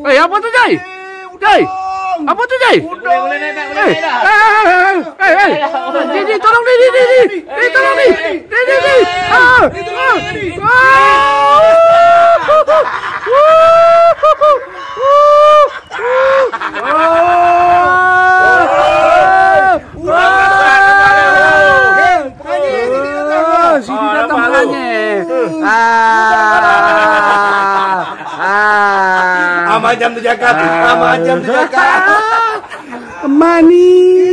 Apa tu, Jai? Jai? Apa tu, Jai? Boleh dah. Di, tolong di. Tolong di. Di. Sini datang pelanya. Macam tu cakap. Mani.